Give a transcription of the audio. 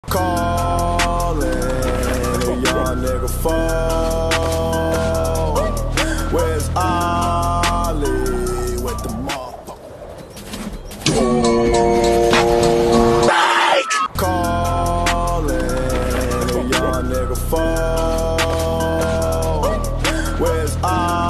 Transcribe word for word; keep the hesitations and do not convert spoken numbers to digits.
Calling a young nigga phone. Where's Ollie with the motherfucker? Calling a young nigga phone. Where's Ollie?